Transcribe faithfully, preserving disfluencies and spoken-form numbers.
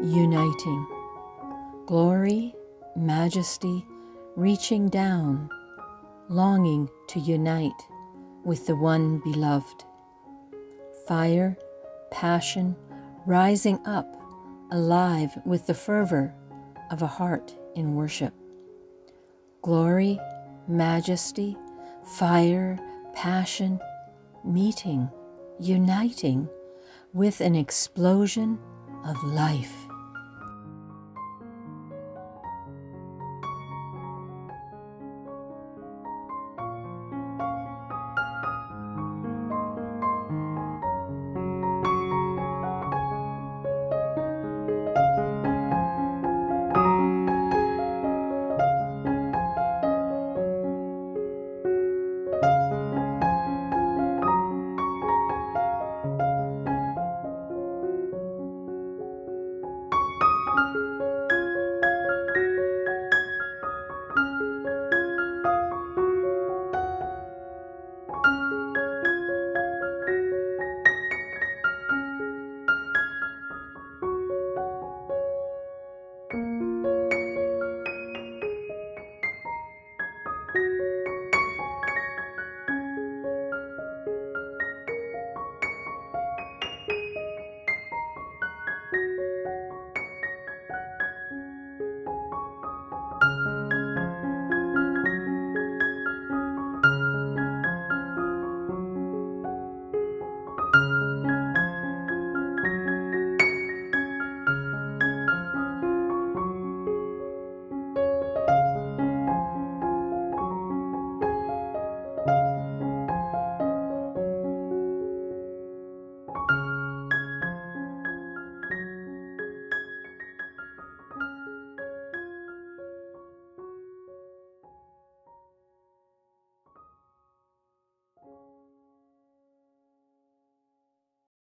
uniting. Glory, majesty, reaching down, longing to unite with the one beloved. Fire, passion, rising up, alive with the fervor of a heart in worship. Glory, majesty, fire, passion, meeting, uniting with an explosion of life.